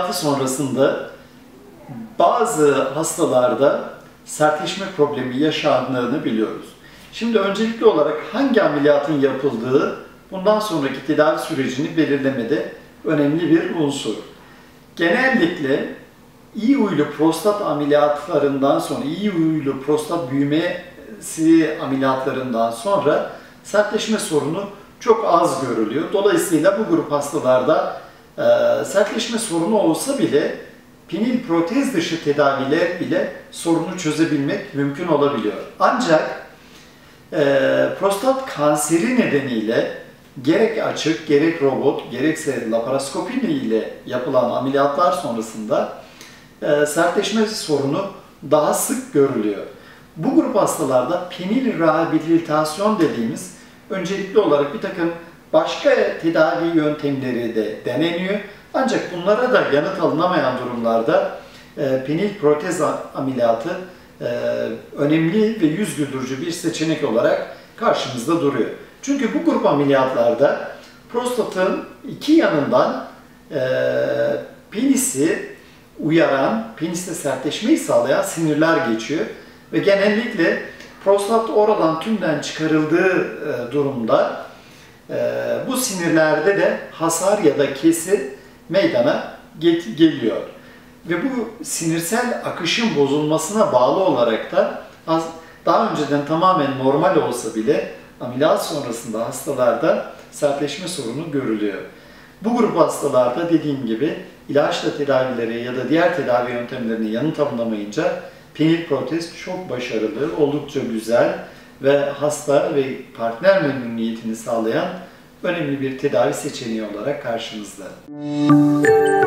ameliyatı sonrasında bazı hastalarda sertleşme problemi yaşandığını biliyoruz. Şimdi öncelikli olarak hangi ameliyatın yapıldığı bundan sonraki tedavi sürecini belirlemede önemli bir unsur. Genellikle iyi huylu prostat ameliyatlarından sonra, iyi huylu prostat büyümesi ameliyatlarından sonra sertleşme sorunu çok az görülüyor. Dolayısıyla bu grup hastalarda sertleşme sorunu olsa bile penil protez dışı tedaviler ile sorunu çözebilmek mümkün olabiliyor. Ancak prostat kanseri nedeniyle gerek açık, gerek robot, gerekse laparoskopi ile yapılan ameliyatlar sonrasında sertleşme sorunu daha sık görülüyor. Bu grup hastalarda penil rehabilitasyon dediğimiz öncelikli olarak bir takım başka tedavi yöntemleri de deneniyor. Ancak bunlara da yanıt alınamayan durumlarda penil protez ameliyatı önemli ve yüz güldürücü bir seçenek olarak karşımızda duruyor. Çünkü bu grup ameliyatlarda prostatın iki yanından penisi uyaran, peniste sertleşmeyi sağlayan sinirler geçiyor. Ve genellikle prostat oradan tümden çıkarıldığı durumda bu sinirlerde de hasar ya da kesi meydana geliyor. Ve bu sinirsel akışın bozulmasına bağlı olarak da daha önceden tamamen normal olsa bile ameliyat sonrasında hastalarda sertleşme sorunu görülüyor. Bu grup hastalarda dediğim gibi ilaçla tedavileri ya da diğer tedavi yöntemlerine yanıt alınamayınca penil protez çok başarılı, oldukça güzel ve hasta ve partner memnuniyetini sağlayan önemli bir tedavi seçeneği olarak karşımızda.